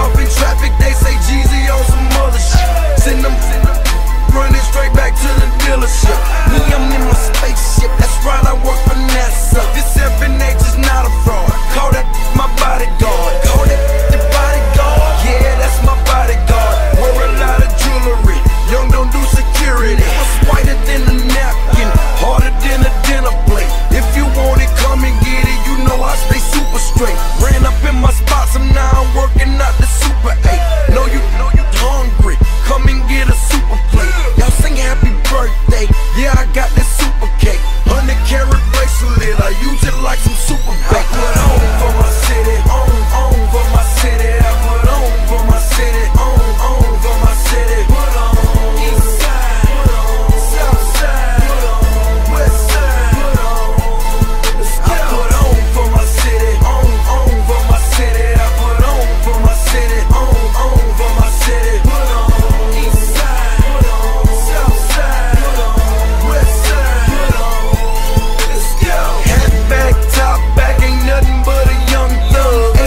off in traffic, they say Jeezy on some other shit. Send them running straight back to the dealership. Me, I'm in my spaceship, that's right, I work for NASA. This FNH is not a fraud. Call that my bodyguard. Call that the bodyguard. Yeah, that's my bodyguard. Wear a lot of jewelry. Young don't do security. It's whiter than a napkin, harder than a dinner plate. If you want it, come and get it. You know I stay super straight. Ran up in my spots, and now I'm working out the Super 8. Know you hungry. Come and get a super plate. Y'all sing happy birthday. Yeah, I got this super cake. 100-carat bracelet. I use it like some super bait. I put on for my city. On for my city. I put on for my city. On for my city. Put on. East side. Put on. South side. Put on. West side. Put on. Let's go. I put on for my city. On for my city. I put on for my city. On for my city. Put on. East side. Put on. South side. Put on. West side. Put on. Let's go. Hat back, top back, ain't nothing but a young thug.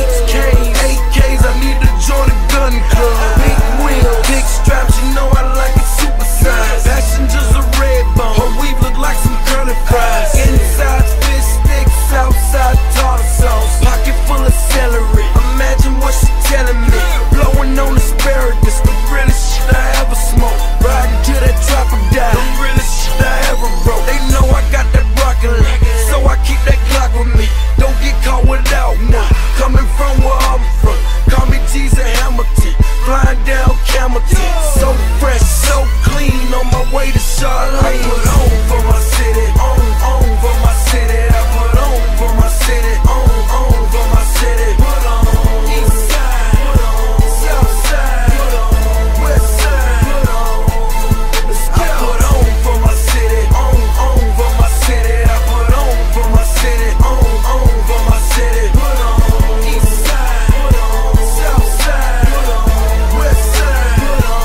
AKs, I need to join a gun club. Big wheel, big straps, you know I like it super size. Passengers a red bone, her weave look like some curly fries. Inside fish sticks, outside tartar sauce. Pocket full of celery, imagine what she telling me. Blowing on asparagus, the realest shit I ever smoked. Riding to that trapper die, the realest shit I ever wrote. They know I got that broccoli, so I keep that Glock with me. Don't get caught without one. Coming from where I'm from, call me Teaser Hamilton. Flying down Camelton, so fresh, so clean, on my way to Charlotte. I put on for my city, on for my city. I put on for my city, on for my city. Put on. East side, put on. South side, put on. West side, put on. Let's go. I put on for my city, on for my city. I put on for my city, on for my city. Put on. East side, put on. South side, put on. West side, put on.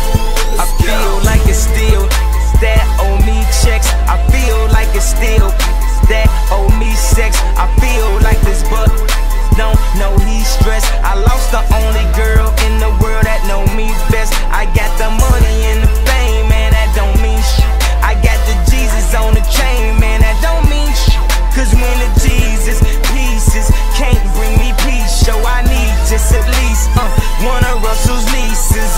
I feel like it's still that owe me checks. I feel like it's still that owe me sex. I feel like this, but don't know he's stressed. I lost the only girl in the world that know me best. I got the money and the fame, man, that don't mean shit. I got the Jesus on the chain, man, that don't mean shit. Cause when the Jesus pieces can't bring me peace, so I need just at least one of Russell's nieces.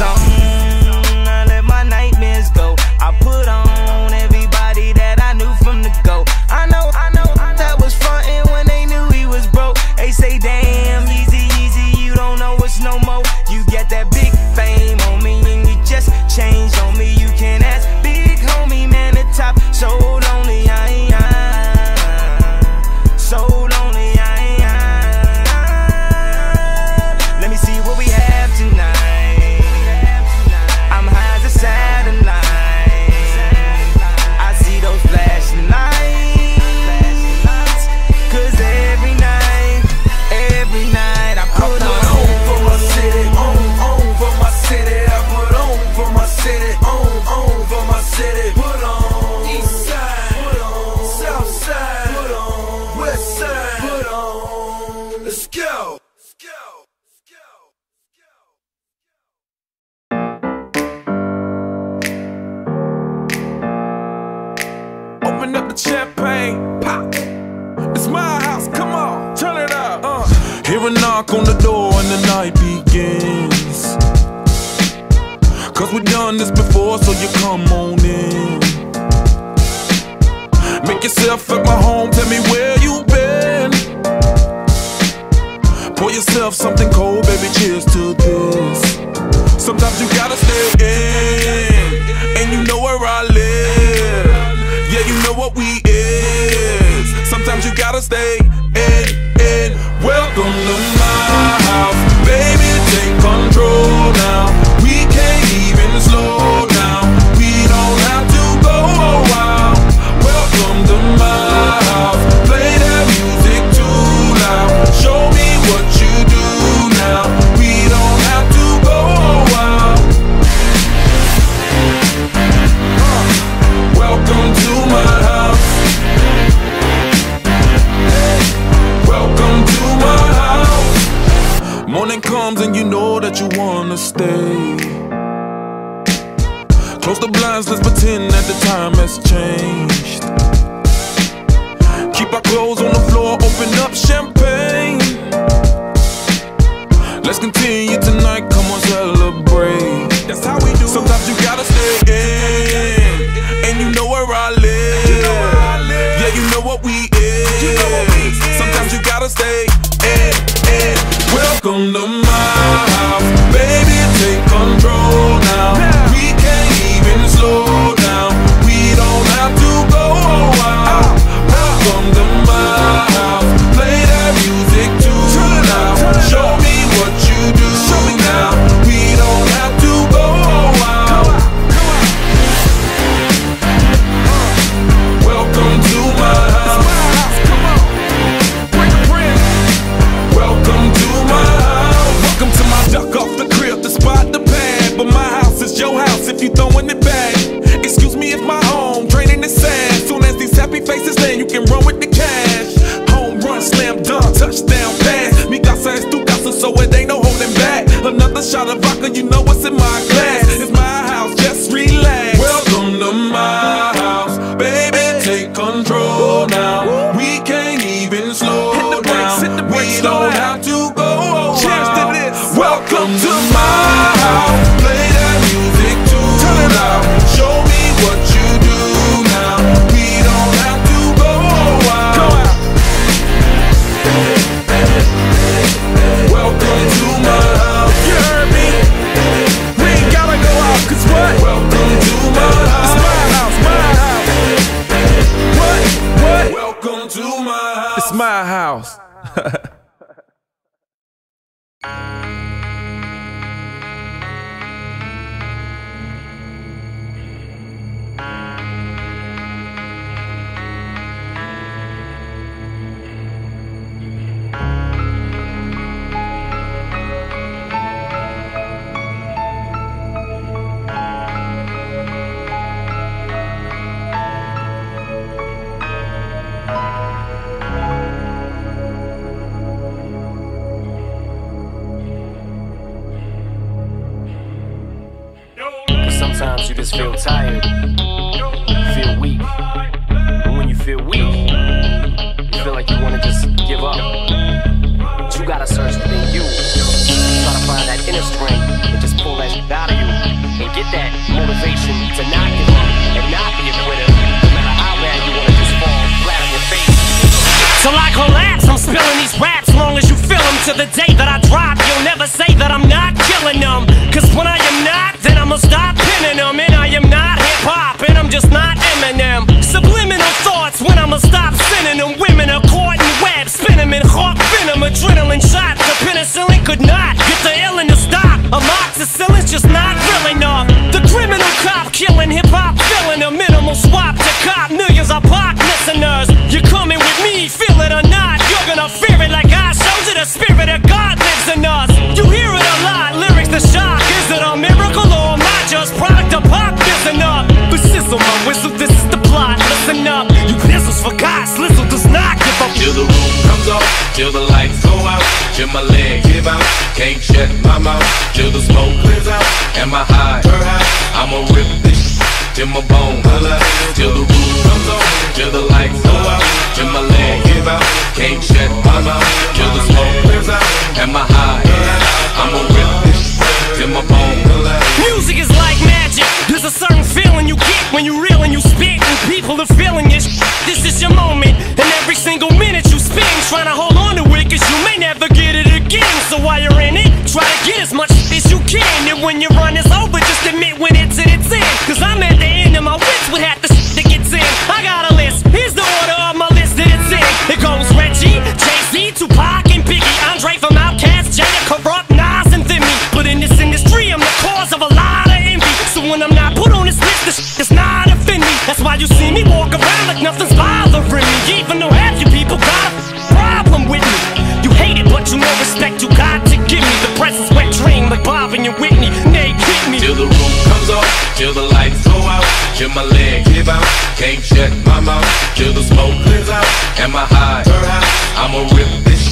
I let my nightmares go. I put on everybody that I knew from the go. I know that was frontin' when they knew he was broke. They say, damn, easy, you don't know it's no more. You get that big fame on me and you just changed on me. You can ask big homie, man, the top so lonely, so lonely, Let me see what we have tonight. I'm high as a satellite. I see those flashing lights. Cause every night I put on for my city, on for my city. I put on for my city, on for my city. Put on. East side, put on. South side, put on. West side, put on. Let's go. Open up the champagne, pop. It's my house, come on, turn it up. Hear a knock on the door and the night begins. Cause we've done this before, so you come on in. Make yourself at my home, tell me where you been. Pour yourself something cold, baby, cheers to this. Sometimes you gotta stay in, and you know where I live. Yeah, you know what we is. Sometimes you gotta stay in. Welcome to my house, baby, take control now. We can't even slow down. We don't have to go a while. Welcome to my house, play that music too loud. Show me what you do now. We don't have to go a while. Welcome to my house. Welcome to my house. morning comes and you know that you wanna stay. Close the blinds, let's pretend that the time has changed. Keep our clothes on the floor, open up champagne. Let's continue tonight, come on, celebrate. That's how we do. Sometimes you gotta stay in, and you know where I live. Yeah, you know what we is. Sometimes you gotta stay in. Welcome to my house, baby, take control now. We can't even slow down, we don't have to go out. Welcome to my house, play that music too loud. Show me what you do now, we don't have to go out. Welcome to my house. Welcome to my house. Welcome to my duck off the crib, the spot, the pad. But my house is your house if you throwing it back. Excuse me if my home draining is sad. Soon as these happy faces land, you can run with the cash. Home run, slam dunk, touchdown pass. Mi casa es tu casa, so it ain't no holding back. Another shot of vodka, you know what's in my glass. It's my house, just relax. Welcome to my house, baby, take control now. We can't even slow down, we don't have to go out. Welcome to my house, play that music too loud. Show me what you do now, we don't have to go out. Welcome to my house. You heard me? We ain't gotta go out, cause what? Welcome to my house. It's my house, my house. What? Welcome to my house. It's my house. Sometimes you just feel tired, feel weak. And when you feel weak, you feel like you wanna just give up. But you gotta search within you. Try to find that inner strength and just pull that shit out of you. And get that motivation to not give up and not be a quitter. No matter how bad you wanna just fall flat on your face. Till I collapse, I'm spilling these raps. Long as you feel them, to the day that I drop, you'll never say that I'm not killing them. Cause when I am not, then I'ma stop pinning them. And I am not hip-hop, and I'm just not Eminem. Subliminal thoughts when I'ma stop sending them. Women are caught in webs, spin them in hawk venom. Adrenaline shots, the penicillin could not get the illin to stop. Amoxicillin's just not real enough. The criminal cop killing hip-hop, filling a minimal swap to cop. Millions of pop listeners, you're coming with me, feel it or not. You're gonna fear it like I showed you. The spirit of God lives in us. You hear it a lot, lyrics to shock. Is it a miracle or am I just product of pop? Listen up, but sizzle my whistle, this is the plot. Listen up, you pizzles forgot, Slizzle does not give up. Till the roof comes off, till the lights go out, till my leg give out, can't shut my mouth, till the smoke clears out, and my high, I'ma rip this till my bone holla, till the roof comes off, till the lights go out, till my leg give out, can't shut my mouth, till the smoke clears out, and my high, I'ma rip this till my bone holla. Music is like magic. There's a certain feeling you get when you reel and you spit, and people are feeling this. This is your moment, and every single minute you spend trying to hold on to it, cause you may never get it again. So while you're in it, try to get as much as you can. And when your run is over, just admit when it's in its end. Cause I'm at the end of my wits with half the shit that gets in. I got a list, here's the order of my list that it's in. It goes Reggie, Jay-Z, Tupac, and Biggie, Andre from Outkast, Jada, Corrupt, Nas, and Thimmy. But in this industry, I'm the cause of a lot of envy. So when I'm not put on this list, the shit does not offend me. That's why you see me walk around like nothing's bothering me. Even though half you people got a problem with me. You hate it, but you know respect you got to give me. The press is wet dream like Bob and Whitney. Nay, kick me. Till the roof comes off, till the lights go out, till my leg give out, can't shut my mouth, till the smoke clears out, and my high, I'ma rip this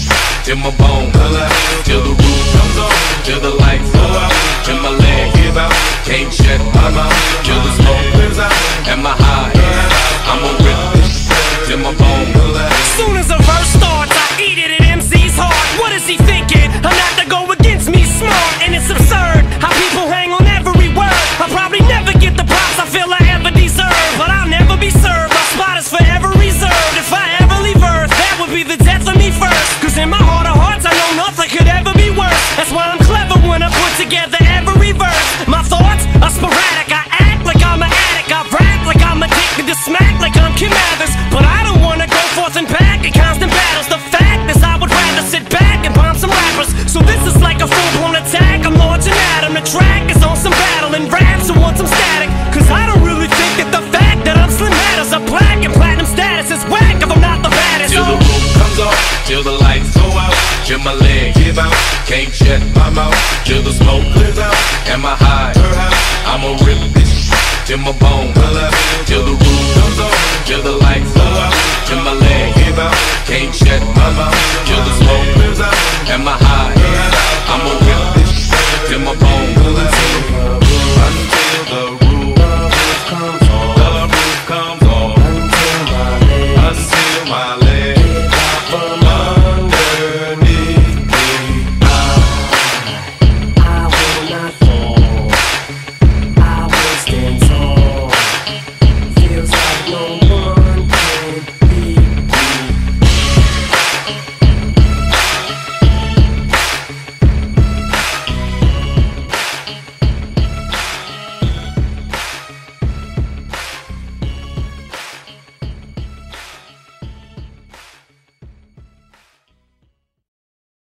till my bone holla, till the roof comes on, till the lights go out, till my leg give out, can't shut my mouth, till the smoke clears out, and my high, I'ma rip this till my bone holla. Soon as a verse starts, I eat it at MC's heart. What is he thinking? I'm not to go against me, smart, and it's absurd how people hang on every word. I'll probably never get the props I feel I ever deserve, but I'll never be served. My spot is forever reserved. If I ever leave Earth, that would be the death of me first. Cause in my heart of hearts, I know nothing could ever be worse. That's why I'm clever when I put together every verse. My thoughts are sporadic. I act like I'm an addict. I rap like I'm addicted to smack like I'm Kim Mathers. But I don't wanna go forth and back in constant battles. The fact is I would rather sit back and bomb some rappers. So this is like a full-blown attack. I'm launching at 'em. The track is on some battle and raps who want some static. Cause I don't really think that the fact that I'm Slim matters. A black and platinum status is whack if I'm not the baddest. Till the roof comes off, till the lights go out, till my leg give out, can't shut my mouth, till the smoke clears out, and my high, I'ma rip this till my bone holla, till the roof comes off, till the lights go out, till my leg give out, can't shut my mouth, till the smoke clears out, and my high